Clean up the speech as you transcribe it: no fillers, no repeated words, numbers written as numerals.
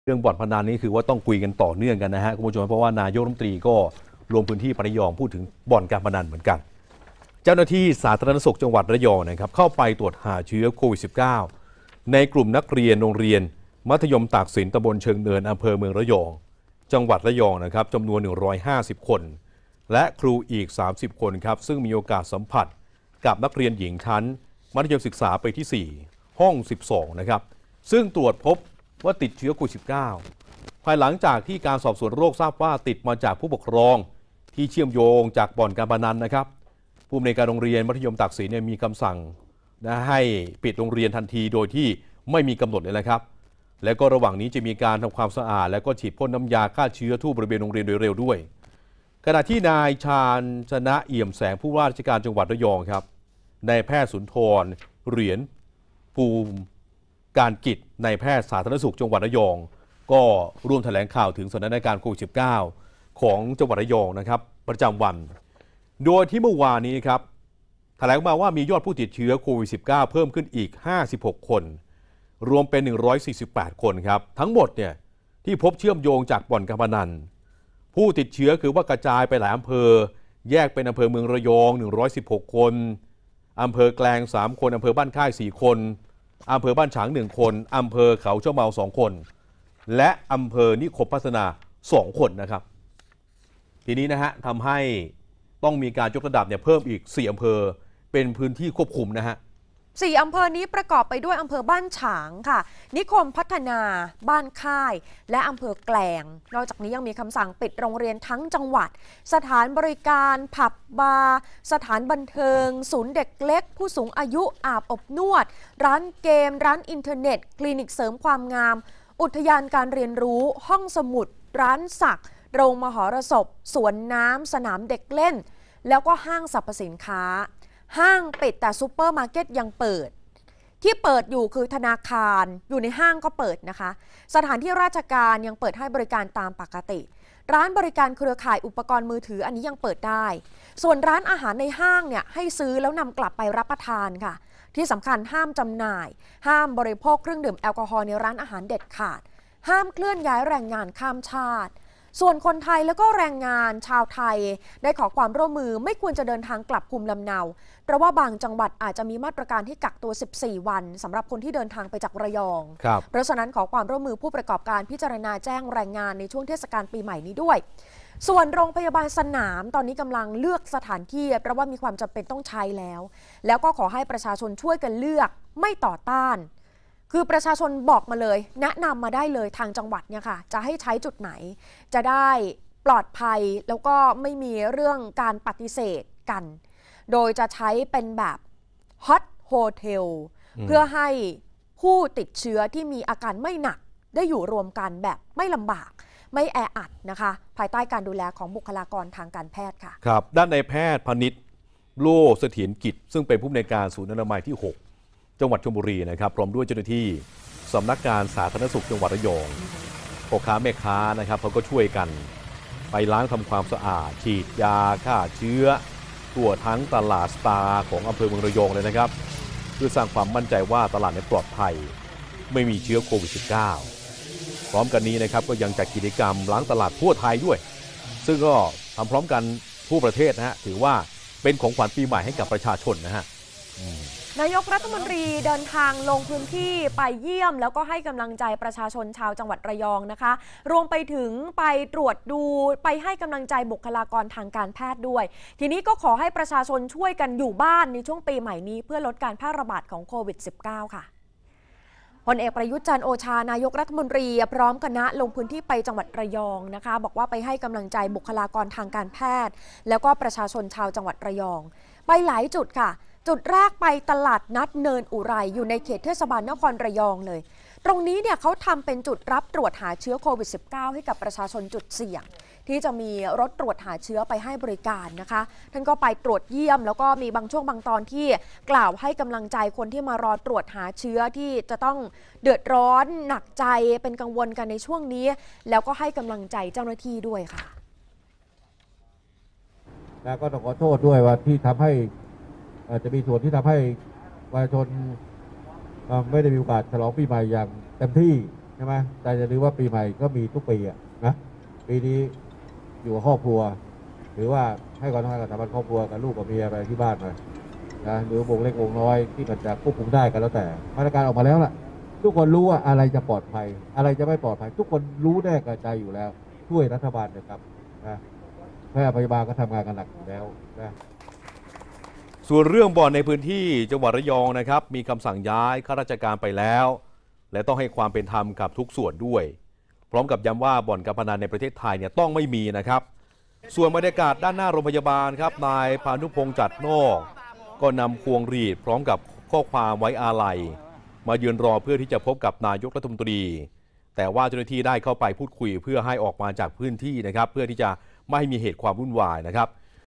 เรื่องบ่อนพนันนี้คือว่าต้องคุยกันต่อเนื่องกันนะฮะคุณผู้ชมเพราะว่านายกรัฐมนตรีก็ลงพื้นที่ระยองพูดถึงบ่อนการพนันเหมือนกันเจ้าหน้าที่สาธารณสุขจังหวัดระยองนะครับเข้าไปตรวจหาเชื้อโควิด -19 ในกลุ่มนักเรียนโรงเรียนมัธยมตากสินตำบลเชิงเนินอำเภอเมืองระยองจังหวัดระยองนะครับจำนวน150คนและครูอีก30คนครับซึ่งมีโอกาสสัมผัสกับนักเรียนหญิงชั้นมัธยมศึกษาปีที่4ห้อง12นะครับซึ่งตรวจพบว่าติดเชื้อโควิด -19 ภายหลังจากที่การสอบสวนโรคทราบว่าติดมาจากผู้ปกครองที่เชื่อมโยงจากบ่อนการพนันนะครับผู้อำนวยการโรงเรียนมัธยมตากสินมีคำสั่งให้ปิดโรงเรียนทันทีโดยที่ไม่มีกำหนดเลยนะครับและก็ระหว่างนี้จะมีการทำความสะอาดและก็ฉีดพ่นน้ำยาฆ่าเชื้อทั่วบริเวณโรงเรียนโดยเร็วด้วยขณะที่นายชาญชนะเอี่ยมแสงผู้ว่าราชการจังหวัดระยองครับนายแพทย์สุนทรเหรียญภูมิการกิจนายแพทย์สาธารณสุขจังหวัดระยองก็ร่วมแถลงข่าวถึงสถานการณ์โควิด -19 ของจังหวัดระยองนะครับประจำวันโดยที่เมื่อวานนี้ครับแถลงมาว่ามียอดผู้ติดเชื้อโควิด -19 เพิ่มขึ้นอีก56คนรวมเป็น148คนครับทั้งหมดเนี่ยที่พบเชื่อมโยงจากบ่อนการพนันผู้ติดเชื้อคือว่ากระจายไปหลายอำเภอแยกเป็นอำเภอเมืองระยอง116คนอำเภอแกลง3คนอำเภอบ้านค่าย4คนอำเภอบ้านฉาง1คนอำเภอเขาเจ้าเมา2คนและอำเภอนิคมพัฒนา2คนนะครับทีนี้นะฮะทำให้ต้องมีการยกระดับเนี่ยเพิ่มอีก4อำเภอเป็นพื้นที่ควบคุมนะฮะ 4อำเภอนี้ประกอบไปด้วยอำเภอบ้านฉางค่ะนิคมพัฒนาบ้านค่ายและอำเภอแกลงนอกจากนี้ยังมีคำสั่งปิดโรงเรียนทั้งจังหวัดสถานบริการผับบาร์สถานบันเทิงศูนย์เด็กเล็กผู้สูงอายุอาบอบนวดร้านเกมร้านอินเทอร์เน็ตคลินิกเสริมความงามอุทยานการเรียนรู้ห้องสมุดร้านสักโรงมหรสพสวนน้ำสนามเด็กเล่นแล้วก็ห้างสรรพสินค้าห้างปิดแต่ซูเปอร์มาร์เก็ตยังเปิดที่เปิดอยู่คือธนาคารอยู่ในห้างก็เปิดนะคะสถานที่ราชการยังเปิดให้บริการตามปกติร้านบริการเครือข่ายอุปกรณ์มือถืออันนี้ยังเปิดได้ส่วนร้านอาหารในห้างเนี่ยให้ซื้อแล้วนำกลับไปรับประทานค่ะที่สำคัญห้ามจำหน่ายห้ามบริโภคเครื่องดื่มแอลกอฮอล์ในร้านอาหารเด็ดขาดห้ามเคลื่อนย้ายแรงงานข้ามชาติส่วนคนไทยแล้วก็แรงงานชาวไทยได้ขอความร่วมมือไม่ควรจะเดินทางกลับภูมิลำเนาเพราะว่าบางจังหวัดอาจจะมีมาตรการที่กักตัว14วันสำหรับคนที่เดินทางไปจากระยองเพราะฉะนั้นขอความร่วมมือผู้ประกอบการพิจารณาแจ้งแรงงานในช่วงเทศกาลปีใหม่นี้ด้วยส่วนโรงพยาบาลสนามตอนนี้กำลังเลือกสถานที่เพราะว่ามีความจำเป็นต้องใช้แล้วก็ขอให้ประชาชนช่วยกันเลือกไม่ต่อต้านคือประชาชนบอกมาเลยแนะนำมาได้เลยทางจังหวัดเนี่ยค่ะจะให้ใช้จุดไหนจะได้ปลอดภัยแล้วก็ไม่มีเรื่องการปฏิเสธกันโดยจะใช้เป็นแบบฮอตโฮเทลเพื่อให้ผู้ติดเชื้อที่มีอาการไม่หนักได้อยู่รวมกันแบบไม่ลำบากไม่แออัดนะคะภายใต้การดูแลของบุคลากรทางการแพทย์ค่ะครับด้านนายแพทย์พนิษฐ์โล่เสถียรกิจซึ่งเป็นผู้อำนวยการศูนย์อนามัยที่6จังหวัดชลบุรีนะครับพร้อมด้วยเจ้าหน้าที่สำนักงานสาธารณสุขจังหวัดระยองพ่อค้าแม่ค้านะครับเขาก็ช่วยกันไปล้างทำความสะอาดฉีดยาฆ่าเชื้อทั่วทั้งตลาดสตาร์ของอำเภอเมืองระยองเลยนะครับเพื่อสร้างความมั่นใจว่าตลาดปลอดภัยไม่มีเชื้อโควิด -19 พร้อมกันนี้นะครับก็ยังจัดกิจกรรมล้างตลาดทั่วไทยด้วยซึ่งก็ทำพร้อมกันทั่วประเทศนะฮะถือว่าเป็นของขวัญปีใหม่ให้กับประชาชนนะฮะนายกรัฐมนตรีเดินทางลงพื้นที่ไปเยี่ยมแล้วก็ให้กำลังใจประชาชนชาวจังหวัดระยองนะคะรวมไปถึงไปตรวจดูไปให้กำลังใจบุคลากรทางการแพทย์ด้วยทีนี้ก็ขอให้ประชาชนช่วยกันอยู่บ้านในช่วงปีใหม่นี้เพื่อลดการแพร่ระบาดของโควิด -19 ค่ะพลเอกประยุทธ์จันทร์โอชานายกรัฐมนตรีพร้อมคณะลงพื้นที่ไปจังหวัดระยองนะคะบอกว่าไปให้กำลังใจบุคลากรทางการแพทย์แล้วก็ประชาชนชาวจังหวัดระยองไปหลายจุดค่ะจุดแรกไปตลาดนัดเนินอุไรอยู่ในเขตเทศบาลนครระยองเลยตรงนี้เนี่ยเขาทำเป็นจุดรับตรวจหาเชื้อโควิด -19 ให้กับประชาชนจุดเสี่ยงที่จะมีรถตรวจหาเชื้อไปให้บริการนะคะท่านก็ไปตรวจเยี่ยมแล้วก็มีบางช่วงบางตอนที่กล่าวให้กำลังใจคนที่มารอตรวจหาเชื้อที่จะต้องเดือดร้อนหนักใจเป็นกังวลกันในช่วงนี้แล้วก็ให้กำลังใจเจ้าหน้าที่ด้วยค่ะแล้วก็ต้องขอโทษด้วยว่าที่ทำให้จะมีส่วนที่ทำให้ประชาชนไม่ได้มีโอกาสฉลองปีใหม่อย่างเต็มที่ช่ไหมแต่อย่าลืมว่าปีใหม่ก็มีทุกปีอะนะปีนี้อยู่กับครอบครัวหรือว่าให้ความสำคัญกับสถาบันครอบครัวกับลูกกับเมียไปที่บ้านมานะหรือวงเล็กวงน้อยที่มันจะควบคุมได้กันแล้วแต่มาตรการออกมาแล้วล่ะทุกคนรู้ว่าอะไรจะปลอดภัยอะไรจะไม่ปลอดภัย ทุกคนรู้แน่กระจายอยู่แล้วช่วยรัฐบาลนะครับนะแพทย์พยาบาลก็ทำงานกันหนักอยู่แล้วนะส่วนเรื่องบ่อนในพื้นที่จังหวัดระยองนะครับมีคำสั่งย้ายข้าราชการไปแล้ว และต้องให้ความเป็นธรรมกับทุกส่วนด้วย พร้อมกับย้ำว่าบ่อนการพนันในประเทศไทยเนี่ยต้องไม่มีนะครับ ส่วนบรรยากาศด้านหน้าโรงพยาบาลครับนายพานุพงษ์จัดนอกก็นำพวงหรีดพร้อมกับข้อความไว้อาลัยมายืนรอเพื่อที่จะพบกับนายกรัฐมนตรี แต่ว่าเจ้าหน้าที่ได้เข้าไปพูดคุยเพื่อให้ออกมาจากพื้นที่นะครับเพื่อที่จะไม่ให้มีเหตุความวุ่นวายนะครับ